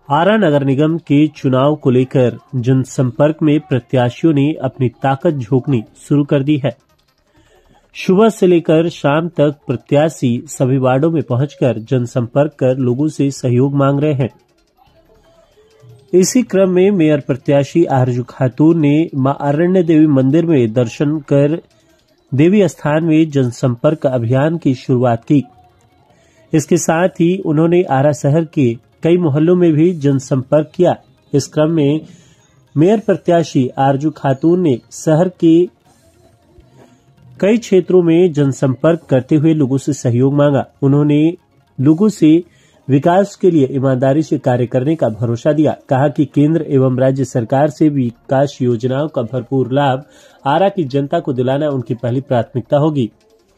आरा नगर निगम के चुनाव को लेकर जनसंपर्क में प्रत्याशियों ने अपनी ताकत झोंकनी शुरू कर दी है। सुबह से लेकर शाम तक प्रत्याशी सभी वार्डों में पहुंचकर जनसंपर्क कर लोगों से सहयोग मांग रहे हैं। इसी क्रम में मेयर प्रत्याशी आरजू खातून ने मां अरण्य देवी मंदिर में दर्शन कर देवी स्थान में जनसंपर्क अभियान की शुरुआत की। इसके साथ ही उन्होंने आरा शहर के कई मोहल्लों में भी जनसंपर्क किया। इस क्रम में मेयर प्रत्याशी आरजू खातून ने शहर के कई क्षेत्रों में जनसंपर्क करते हुए लोगों से सहयोग मांगा। उन्होंने लोगों से विकास के लिए ईमानदारी से कार्य करने का भरोसा दिया। कहा कि केंद्र एवं राज्य सरकार से विकास योजनाओं का भरपूर लाभ आरा की जनता को दिलाना उनकी पहली प्राथमिकता होगी।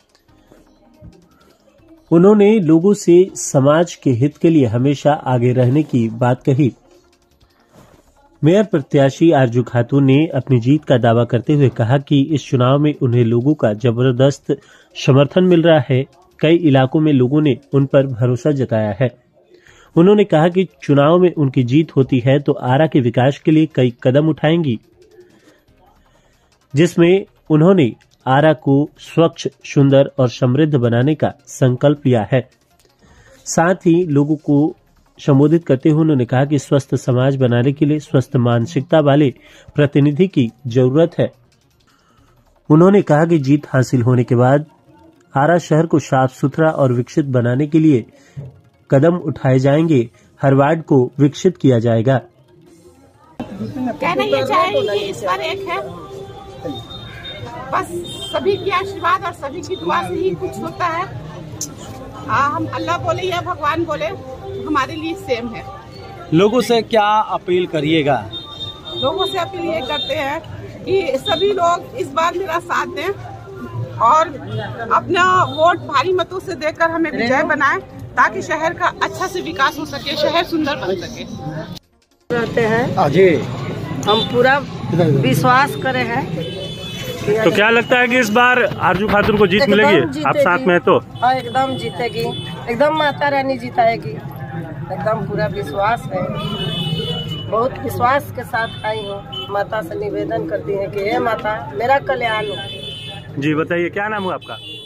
उन्होंने लोगों से समाज के हित के लिए हमेशा आगे रहने की बात कही। मेयर प्रत्याशी आरजू खातून ने अपनी जीत का दावा करते हुए कहा कि इस चुनाव में उन्हें लोगों का जबरदस्त समर्थन मिल रहा है। कई इलाकों में लोगों ने उन पर भरोसा जताया है। उन्होंने कहा कि चुनाव में उनकी जीत होती है तो आरा के विकास के लिए कई कदम उठाएंगी, जिसमें उन्होंने आरा को स्वच्छ, सुंदर और समृद्ध बनाने का संकल्प लिया है। साथ ही लोगों को संबोधित करते हुए उन्होंने कहा कि स्वस्थ समाज बनाने के लिए स्वस्थ मानसिकता वाले प्रतिनिधि की जरूरत है। उन्होंने कहा कि जीत हासिल होने के बाद आरा शहर को साफ सुथरा और विकसित बनाने के लिए कदम उठाए जाएंगे। हर वार्ड को विकसित किया जाएगा। कहना ये चाहेंगे कि इस बार एक है, बस सभी की आशीर्वाद और सभी की दुआ से ही कुछ होता है। हम अल्लाह बोले या भगवान बोले हमारे लिए सेम है। लोगों से क्या अपील करिएगा? लोगों से अपील ये करते हैं कि सभी लोग इस बार मेरा साथ दें और अपना वोट भारी मतों से देकर हमें विजय बनाएं, ताकि शहर का अच्छा से विकास हो सके, शहर सुंदर बन सके। रहते हैं जी, हम पूरा विश्वास करे हैं। तो क्या लगता है कि इस बार आरजू खातून को जीत मिलेगी? आप साथ में है तो? हाँ, एकदम जीतेगी, एकदम माता रानी जिताएगी, एकदम पूरा विश्वास है। बहुत विश्वास के साथ आई हूँ। माता से निवेदन करती है कि हे माता मेरा कल्याण हो। जी बताइए, क्या नाम हुआ आपका?